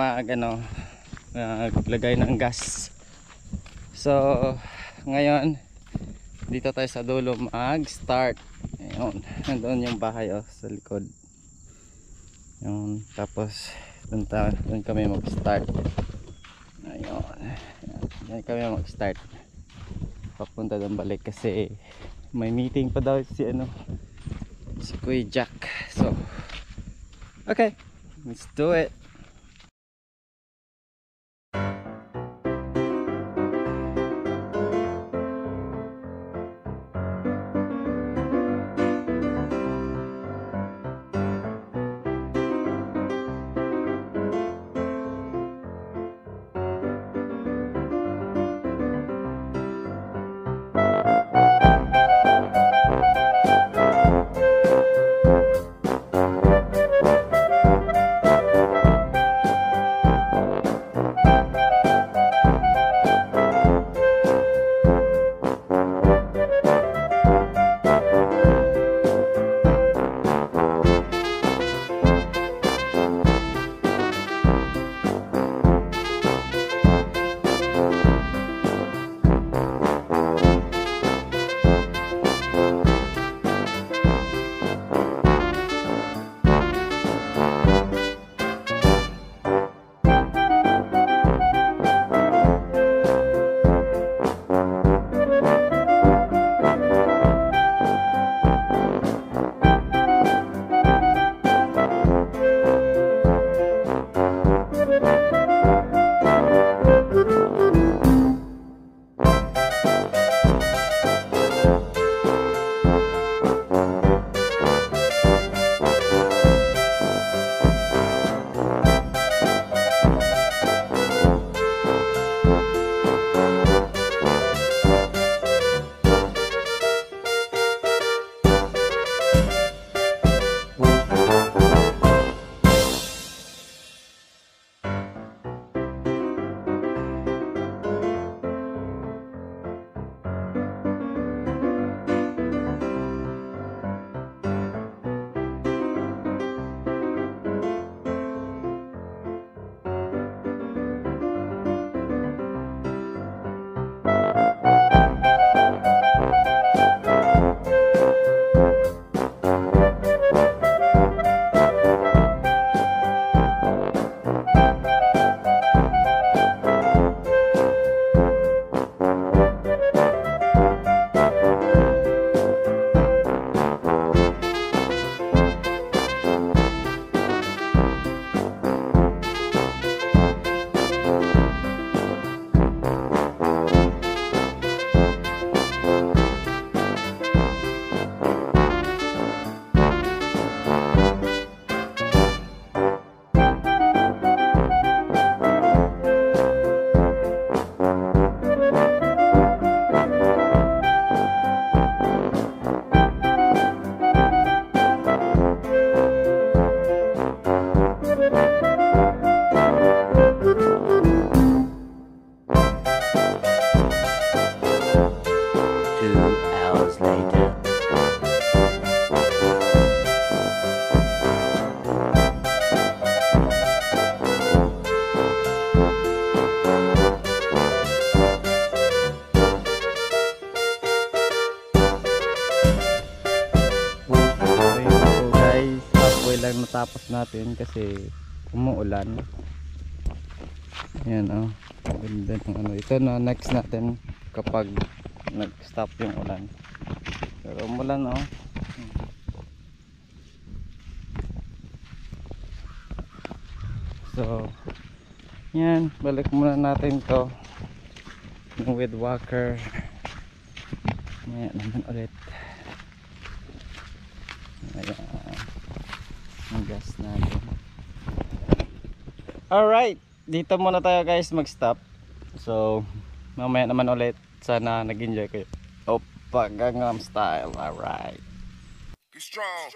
maglagay ng gas. So ngayon dito tayo sa dulo mag-start. Ayun, nandoon yung bahay sa likod. Ayun, tapos doon kami mag-start. Ayun, yan kami mag-start. Papunta doon balik kasi may meeting pa daw si Kuya Jack. So okay, let's do it. Lang natapos natin kasi umuulan. Ayan ganda ng ito na next natin kapag nag-stop yung ulan. Pero umulan So yan, balik muna natin to yung weed walker. Ayan naman ulit. Ayan ang gas natin. Alright, dito muna tayo guys mag-stop. So mamaya naman ulit. Sana nag-enjoy kayo. Oppa Gangnam Style. Alright, be strong.